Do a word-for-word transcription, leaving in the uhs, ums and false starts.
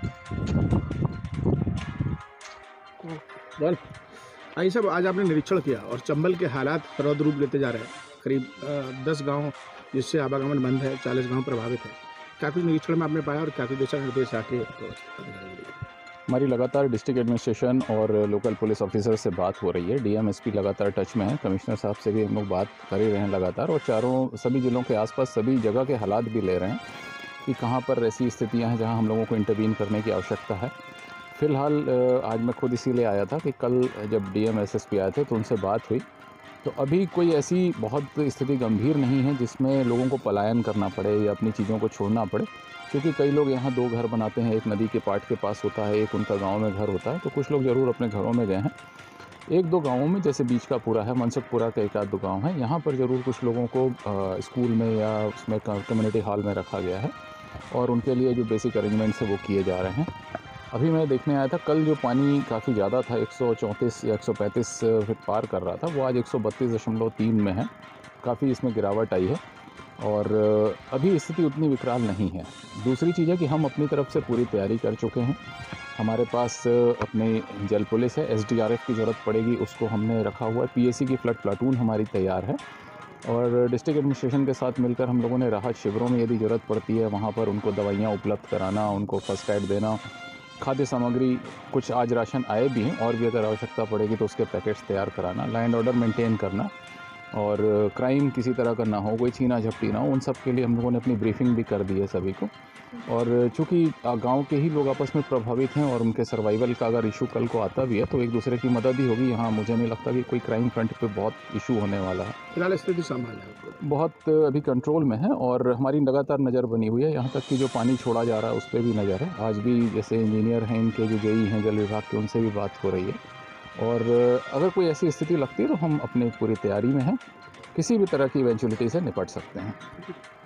Well, भाई साहब, आज आपने निरीक्षण किया और चंबल के हालात रौद्र रूप लेते जा रहे हैं। करीब अ, दस गाँव जिससे आवागमन बंद है, चालीस गाँव प्रभावित है। क्या कुछ निरीक्षण में आपने पाया और क्या कुछ दिशा निर्देश आके तो अधिकारियों को दिए? हमारी लगातार डिस्ट्रिक्ट एडमिनिस्ट्रेशन और लोकल पुलिस ऑफिसर से बात हो रही है। डीएम एसपी लगातार टच में है। कमिश्नर साहब से भी हम लोग बात कर ही रहे हैं लगातार, और चारों सभी ज़िलों के आसपास सभी जगह के हालात भी ले रहे हैं कि कहाँ पर ऐसी स्थितियाँ हैं जहाँ हम लोगों को इंटरवीन करने की आवश्यकता है। फ़िलहाल आज मैं खुद इसीलिए आया था कि कल जब डीएम एसएसपी आए थे तो उनसे बात हुई, तो अभी कोई ऐसी बहुत स्थिति गंभीर नहीं है जिसमें लोगों को पलायन करना पड़े या अपनी चीज़ों को छोड़ना पड़े, क्योंकि कई लोग यहाँ दो घर बनाते हैं। एक नदी के पाट के पास होता है, एक उनका गांव में घर होता है, तो कुछ लोग ज़रूर अपने घरों में गए हैं। एक दो गांवों में, जैसे बीच का पूरा है, मनसुखपुरा का एक आध दो गाँव है, यहाँ पर ज़रूर कुछ लोगों को आ, स्कूल में या उसमें कम्युनिटी हॉल में रखा गया है और उनके लिए जो बेसिक अरेंजमेंट्स है वो किए जा रहे हैं। अभी मैं देखने आया था, कल जो पानी काफ़ी ज़्यादा था, एक सौ चौंतीस या एक सौ पैंतीस फीट पार कर रहा था, वो आज एक सौ बत्तीस दशमलव तीन में है। काफ़ी इसमें गिरावट आई है और अभी स्थिति उतनी विकराल नहीं है। दूसरी चीज़ है कि हम अपनी तरफ से पूरी तैयारी कर चुके हैं। हमारे पास अपनी जल पुलिस है, एसडीआरएफ की ज़रूरत पड़ेगी उसको हमने रखा हुआ है, पीएसी की फ्लड प्लाटून हमारी तैयार है, और डिस्ट्रिक्ट एडमिनिस्ट्रेशन के साथ मिलकर हम लोगों ने राहत शिविरों में यदि ज़रूरत पड़ती है वहाँ पर उनको दवाइयाँ उपलब्ध कराना, उनको फर्स्ट एड देना, खाद्य सामग्री, कुछ आज राशन आए भी हैं और भी अगर आवश्यकता पड़ेगी तो उसके पैकेट्स तैयार कराना, लैंड ऑर्डर मेंटेन करना, और क्राइम किसी तरह का ना हो, कोई छीना झपटी ना हो, उन सब के लिए हम लोगों ने अपनी ब्रीफिंग भी कर दी है सभी को। और चूँकि गांव के ही लोग आपस में प्रभावित हैं और उनके सर्वाइवल का अगर इशू कल को आता भी है तो एक दूसरे की मदद ही होगी। यहाँ मुझे नहीं लगता कि कोई क्राइम फ्रंट पे बहुत इशू होने वाला है। फिलहाल स्थिति संभाल है, बहुत अभी कंट्रोल में है और हमारी लगातार नज़र बनी हुई है। यहाँ तक कि जो पानी छोड़ा जा रहा है उस पर भी नज़र है। आज भी जैसे इंजीनियर हैं इनके, जो जेई हैं जल विभाग के, उनसे भी बात हो रही है, और अगर कोई ऐसी स्थिति लगती है तो हम अपनी पूरी तैयारी में हैं, किसी भी तरह की इवेंचुअलिटी से निपट सकते हैं।